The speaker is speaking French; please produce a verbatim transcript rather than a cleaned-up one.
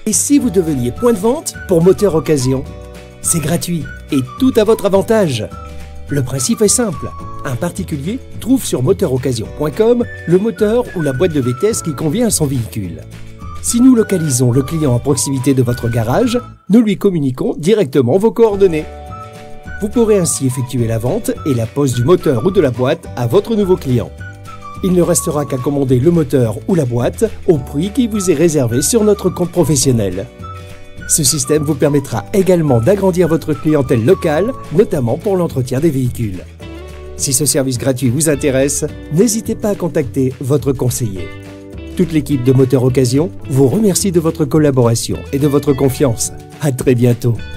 Et si vous deveniez point de vente pour Moteur Occasion? C'est gratuit et tout à votre avantage. Le principe est simple. Un particulier trouve sur moteur occasion point com le moteur ou la boîte de vitesse qui convient à son véhicule. Si nous localisons le client à proximité de votre garage, nous lui communiquons directement vos coordonnées. Vous pourrez ainsi effectuer la vente et la pose du moteur ou de la boîte à votre nouveau client. Il ne restera qu'à commander le moteur ou la boîte au prix qui vous est réservé sur notre compte professionnel. Ce système vous permettra également d'agrandir votre clientèle locale, notamment pour l'entretien des véhicules. Si ce service gratuit vous intéresse, n'hésitez pas à contacter votre conseiller. Toute l'équipe de Moteur Occasion vous remercie de votre collaboration et de votre confiance. À très bientôt.